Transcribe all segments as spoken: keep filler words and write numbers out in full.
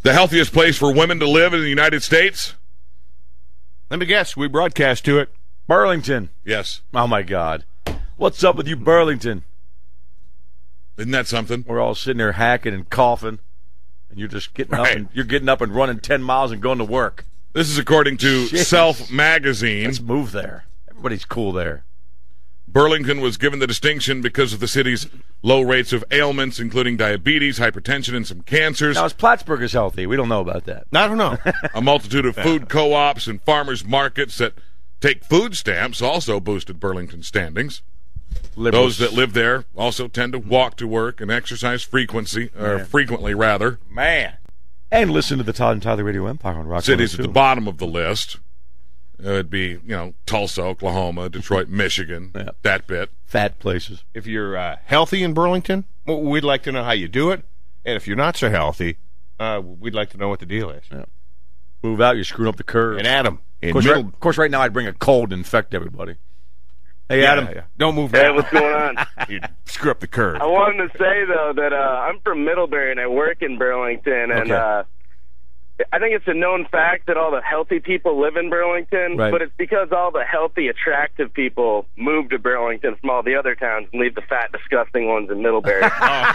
The healthiest place for women to live in the United States? Let me guess. We broadcast to it. Burlington. Yes. Oh, my God. What's up with you, Burlington? Isn't that something? We're all sitting there hacking and coughing, and you're just getting Right. up and you're getting up and running ten miles and going to work. This is according to Shit. Self Magazine. Let's move there. Everybody's cool there. Burlington was given the distinction because of the city's low rates of ailments, including diabetes, hypertension, and some cancers. Now, is Plattsburgh healthy? We don't know about that. I don't know. A multitude of food co-ops and farmers markets that take food stamps also boosted Burlington's standings. Liberals. Those that live there also tend to walk to work and exercise frequency, or Man. frequently rather. Man. And listen to the Todd and Tyler Radio Empire on Rock Cities at one oh the two. bottom of the list. It would be, you know, Tulsa, Oklahoma, Detroit, Michigan, Yeah. that bit. Fat places. If you're uh, healthy in Burlington, well, we'd like to know how you do it. And if you're not so healthy, uh, we'd like to know what the deal is. Yeah. Move out, you're screwing up the curve. And Adam, in Of course, middle, right, of course, right now I'd bring a cold and infect everybody. Hey, yeah, Adam. yeah. Don't move Hey, that. what's going on? You screw up the curve. I wanted to say, though, that uh, I'm from Middlebury and I work in Burlington, and Okay. uh, I think it's a known fact that all the healthy people live in Burlington, Right. but it's because all the healthy, attractive people move to Burlington from all the other towns and leave the fat, disgusting ones in Middlebury. All right,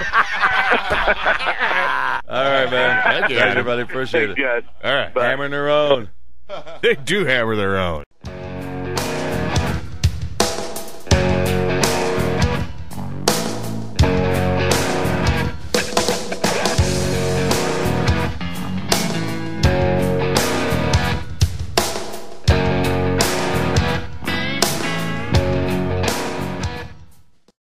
man. Thank you, Thank you, Adam. brother. Appreciate Thanks, it. guys. All right. Bye. Hammering their own. They do hammer their own.